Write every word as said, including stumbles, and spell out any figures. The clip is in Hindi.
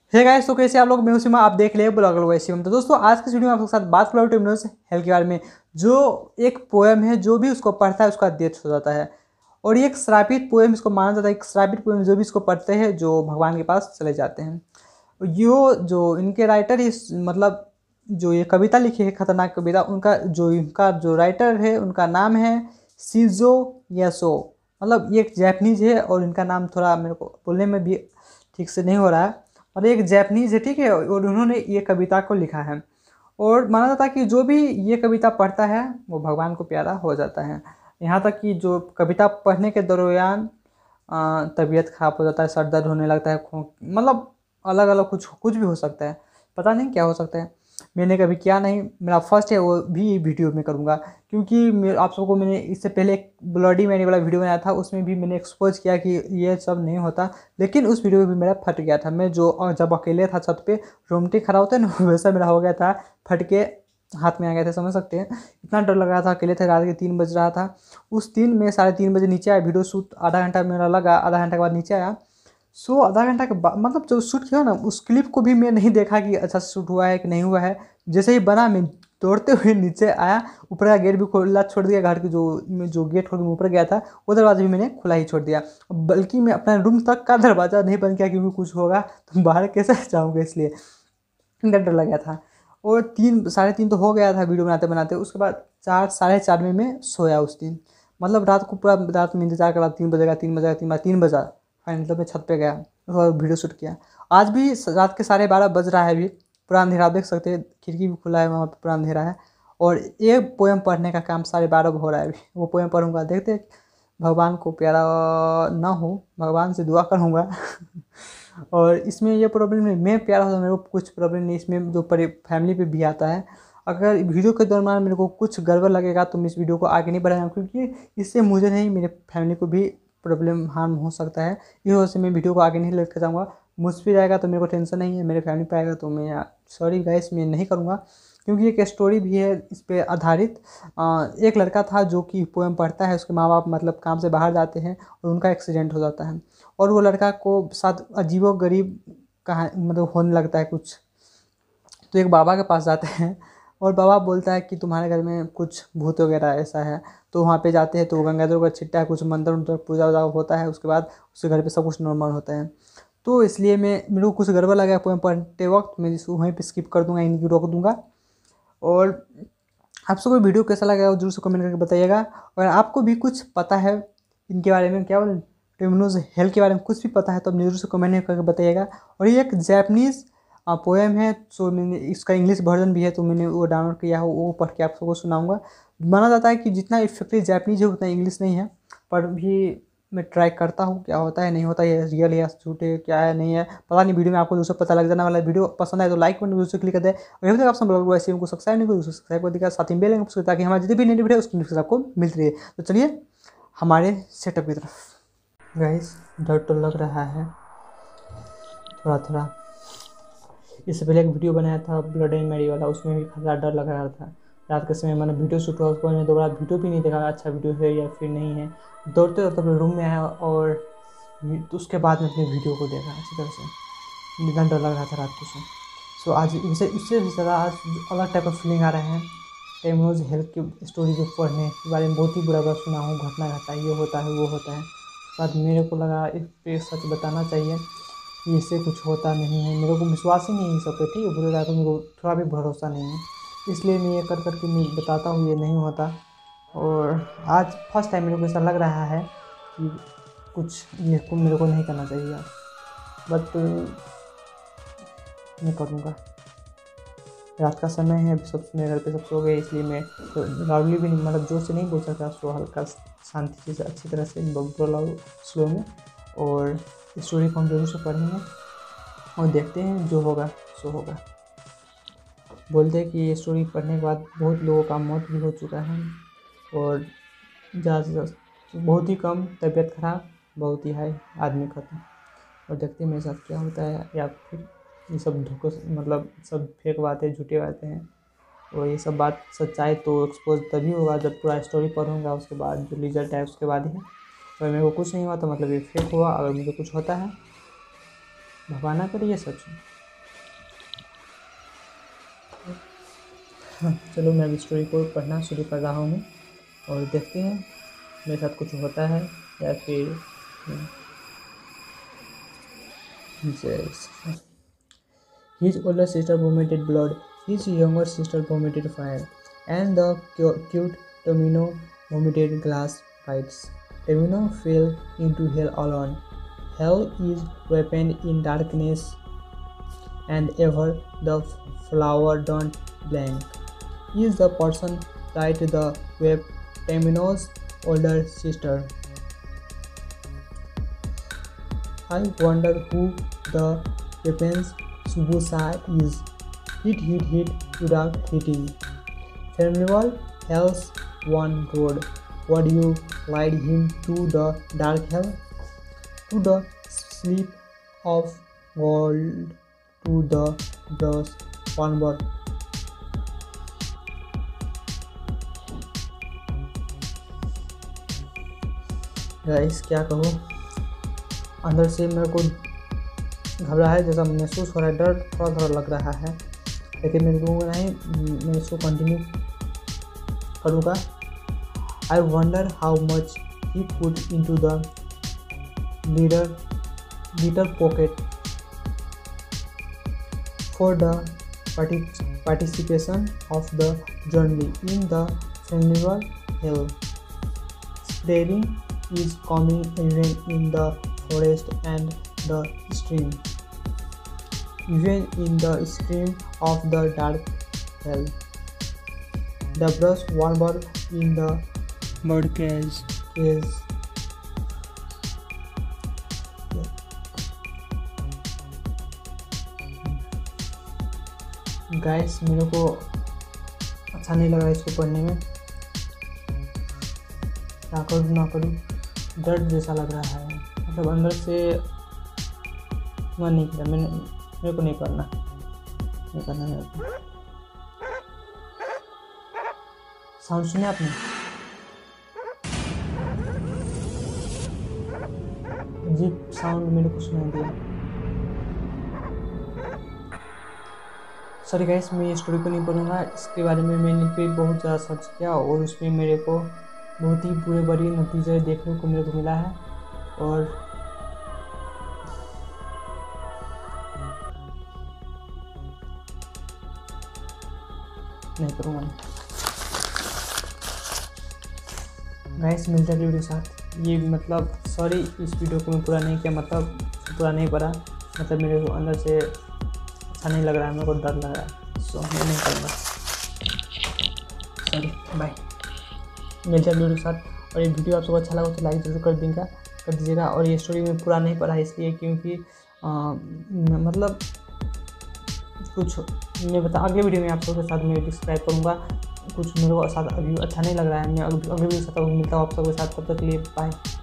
हे गाइस, तो कैसे आप लोग? मैं उसी में आप देख ले ब्लॉगर वैसे हम। तो दोस्तों आज के वीडियो में आपके साथ बात करो टिमनोज हेल के बारे में। जो एक पोएम है, जो भी उसको पढ़ता है उसका डेथ हो जाता है। और ये एक श्रापित पोएम इसको माना जाता है। एक श्रापित पोएम जो भी इसको पढ़ते हैं जो भगवान के पास चले जाते हैं। यो जो इनके राइटर इस मतलब जो ये कविता लिखी है, खतरनाक कविता, उनका जो इनका जो राइटर है उनका नाम है शिजो यासो। मतलब ये एक जैपनीज है और इनका नाम थोड़ा मेरे को बोलने में भी ठीक से नहीं हो रहा है। और एक जैपनीज है, ठीक है, और उन्होंने ये कविता को लिखा है। और माना जाता है कि जो भी ये कविता पढ़ता है वो भगवान को प्यारा हो जाता है। यहाँ तक कि जो कविता पढ़ने के दौरान तबीयत खराब हो जाता है, सर दर्द होने लगता है, खो मतलब अलग अलग कुछ कुछ भी हो सकता है, पता नहीं क्या हो सकता है। मैंने कभी किया नहीं, मेरा फर्स्ट है, वो भी वीडियो में करूँगा। क्योंकि आप सबको मैंने इससे पहले एक ब्लडी मैरी वाला वीडियो बनाया था, उसमें भी मैंने एक्सपोज किया कि ये सब नहीं होता। लेकिन उस वीडियो में भी मेरा फट गया था। मैं जो जब अकेले था छत पे रोमटी खड़ा होता है ना, वैसा मेरा हो गया था, फट के हाथ में आ गए थे, समझ सकते हैं। इतना डर लग रहा था, अकेले थे, रात के तीन बज रहा था। उस दिन में साढ़े तीन बजे नीचे आया, वीडियो शूट आधा घंटा मेरा लगा, आधा घंटा के बाद नीचे आया। सो आधा घंटा के बाद मतलब जो शूट किया ना, उस क्लिप को भी मैं नहीं देखा कि अच्छा शूट हुआ है कि नहीं हुआ है। जैसे ही बना मैं दौड़ते हुए नीचे आया, ऊपर का गेट भी खुला छोड़ दिया, घर की जो जो गेट खोल के ऊपर गया था वो दरवाजा भी मैंने खुला ही छोड़ दिया। बल्कि मैं अपने रूम तक का दरवाज़ा नहीं बंद किया, क्योंकि कुछ होगा तो बाहर कैसे जाऊँगा, इसलिए इतना डर लग गया था। और तीन साढ़े तीन तो हो गया था वीडियो बनाते बनाते। उसके बाद चार साढ़े चार में मैं सोया उस दिन। मतलब रात को पूरा रात में इंतजार करा, तीन बजेगा तीन बजेगा तीन बजा तीन बजा फाइनल तो मैं छत पे गया और वीडियो शूट किया। आज भी रात के साढ़े बारह बज रहा है, अभी पूरा अंधेरा, आप देख सकते हैं, खिड़की भी खुला है, वहाँ पे पूरा अंधेरा है। और ये पोएम पढ़ने का काम साढ़े बारह हो रहा है अभी। वो पोएम पढ़ूंगा, देखते भगवान को प्यारा ना हो, भगवान से दुआ करूँगा। और इसमें ये प्रॉब्लम नहीं, मैं प्यारा होता मेरे को कुछ प्रॉब्लम नहीं। इसमें जो फैमिली पे भी आता है। अगर वीडियो के दौरान मेरे को कुछ गड़बड़ लगेगा तो मैं इस वीडियो को आगे नहीं बढ़ाऊंगा, क्योंकि इससे मुझे नहीं, मेरे फैमिली को भी प्रॉब्लम हार्म हो सकता है। इस वजह से मैं वीडियो को आगे नहीं लेकर जाऊँगा। मुझ पर जाएगा तो मेरे को टेंशन नहीं है, मेरे फैमिली पे आएगा तो मैं सॉरी गाइस, मैं नहीं करूँगा। क्योंकि एक स्टोरी भी है इस पर आधारित। एक लड़का था जो कि पोएम पढ़ता है, उसके माँ बाप मतलब काम से बाहर जाते हैं और उनका एक्सीडेंट हो जाता है। और वो लड़का को साथ अजीबो गरीब कहा मतलब होने लगता है कुछ। तो एक बाबा के पास जाते हैं और बाबा बोलता है कि तुम्हारे घर में कुछ भूत वगैरह ऐसा है। तो वहाँ पे जाते हैं तो गंगाधर का छिट्टा है, कुछ मंत्र उन्तर पूजा वूजा होता है, उसके बाद उसके घर पे सब कुछ नॉर्मल होता है। तो इसलिए मैं मेरे को कुछ गड़बड़ लगा पोएम पढ़ते वक्त, मैं इसको वहीं पे स्किप कर दूंगा, इनकी रोक दूंगा। और आप सबको वीडियो कैसा लगा जरूर से कमेंट करके बताइएगा। और आपको भी कुछ पता है इनके बारे में, क्या बोले टिमनोज हेल के बारे में कुछ भी पता है तो आप जरूर से कमेंट करके बताइएगा। और ये एक जैपनीज़ पोएम है, सो मैंने इसका इंग्लिश वर्जन भी है, तो मैंने वो डाउनलोड किया है, वो पढ़ के आप सबको सुनाऊंगा। माना जाता है कि जितना इफेक्टिव जैपनीज है उतना इंग्लिश नहीं है, पर भी मैं ट्राई करता हूँ क्या होता है नहीं होता है, रियल है या झूठ है, क्या है नहीं है पता नहीं। वीडियो में आपको दूसरा पता लग जाने वाला है। वीडियो पसंद आए तो लाइक बटन दूसरे क्लिक कर दे। और अभी तक आप सब लोग वैसे उनको सब्सक्राइब नहीं करो, सब्सक्राइब कर देगा, साथ ही बेल आइकन ताकि हमारे जितने भी नई वीडियो उसकी नोटिफिकेशन आपको मिलती रहे। तो चलिए हमारे सेटअप की तरफ। गाइस डर तो लग रहा है थोड़ा थोड़ा। इससे पहले एक वीडियो बनाया था ब्लड एंड मैरी वाला, उसमें भी खतरा डर लग रहा था। रात के समय मैंने वीडियो शूट हुआ, उसको मैंने दोबारा वीडियो भी नहीं देखा अच्छा वीडियो है या फिर नहीं है। दौड़ते दौड़ते अपने रूम में आया और तो उसके बाद में अपने वीडियो को देखा अच्छी तरह से। इतना डर लग रहा था रात को से। सो आज इससे उससे भी ज़्यादा आज अलग टाइप का फीलिंग आ रहा है। टिमनोज हेल्थ की स्टोरी जो पढ़ने के बारे में बहुत ही बुरा बुरा सुना हूँ, घटना घटा ये होता है वो होता है। उसके बाद मेरे को लगा इस पर सच बताना चाहिए कि इससे कुछ होता नहीं है। मेरे को विश्वास ही नहीं है सब पे, ठीक है, बुरे को मेरे को थोड़ा भी भरोसा नहीं है, इसलिए मैं ये कर करके मैं बताता हूँ ये नहीं होता। और आज फर्स्ट टाइम मेरे को ऐसा लग रहा है कि कुछ ये को मेरे को नहीं करना चाहिए, बट मैं करूँगा। रात का समय है, सब मेरे घर पे सब सो गए, इसलिए मैं तो लाउडली भी नहीं मतलब जोर से नहीं बोल सकता, सो हल्का शांति से अच्छी तरह से बोला स्लो में। और स्टोरी को हम जरूर से पढ़ेंगे और देखते हैं जो होगा सो होगा। बोलते हैं कि ये स्टोरी पढ़ने के बाद बहुत लोगों का मौत भी हो चुका है और ज़्यादा बहुत ही कम तबीयत खराब, बहुत ही हाई आदमी खत्म। और देखते हैं मेरे साथ क्या होता है, या फिर ये सब धोखा मतलब सब फेक बातें झूठी बातें हैं। और ये सब बात सच्चाई तो एक्सपोज तभी होगा जब पूरा स्टोरी पढ़ूंगा, उसके बाद जो रिजल्ट है उसके बाद ही। अगर मेरे को कुछ नहीं हुआ तो मतलब ये फेक हुआ, अगर मुझे कुछ होता है भगवान ना करे ये सच हो। हाँ, चलो मैं अभी स्टोरी को पढ़ना शुरू कर रहा हूँ और देखते हैं मेरे साथ कुछ होता है या फिर yes. His older sister vomited blood, his younger sister vomited fire, and the cute Tomino vomited glass bites. Tomino fell into hell alone. Hell is weaponed in darkness, and ever the flower don't blank. Is the person right the web Tomino's older sister? I wonder who the weapons Subusa is. Hit, hit, hit without hitting. Furnival Hell's one road. Would you lead him to the dark hell? To the sleep of gold, to the brass onward. Guys क्या कहूँ, अंदर से मेरे को घबराहट जैसा महसूस हो रहा है, डर थोड़ा थोड़ा लग रहा है, लेकिन मेरे को नहीं, मैं इसको कंटिन्यू करूँगा. I wonder how much he put into the leader litre pocket for the participation of the journey in the furnival hill. Spreading is coming even in the forest and the stream, even in the stream of the dark hell. The brush warmer in the bird cage is guys मेरे को अच्छा नहीं लगा इसको पढ़ने में. क्या करूँ ना करूँ, दर्द जैसा लग रहा है, मतलब अंदर से मन नहीं किया. मैंने मेरे को नहीं पढ़ना नहीं करना मेरे को. साउंड सुने आपने? अजीब साउंड मेरे को सुनाई दिया. सॉरी गाइस, मैं ये स्टोरी को नहीं पढ़ूंगा. इसके बारे में मैंने पे बहुत ज़्यादा सर्च किया और उसमें मेरे को बहुत ही बुरे बुरे नतीजे देखने को मेरे को मिला है और नहीं करूँगा. गाइस मिलते हैं वीडियो के साथ. ये मतलब सॉरी इस वीडियो को मैं पूरा नहीं किया, मतलब पूरा नहीं पढ़ा, मतलब मेरे को अंदर से अच्छा नहीं लग रहा है, मेरे को डर लग रहा है, सो मैं नहीं करूँगा. Sorry, bye. मिलते हैं वीडियो के साथ. और ये वीडियो आप सबको अच्छा लगा तो लाइक जरूर कर देगा कर दीजिएगा. और ये स्टोरी में पूरा नहीं पढ़ा इसलिए क्योंकि आ, मतलब कुछ मैं बता अगले वीडियो में आप सबके साथ मैं डिस्क्राइब करूँगा. कुछ मेरे को साथ अभी अच्छा नहीं लग रहा है. मैं अगले वीडियो के साथ मिलता हूँ आप सबके साथ. तब तक के लिए बाय.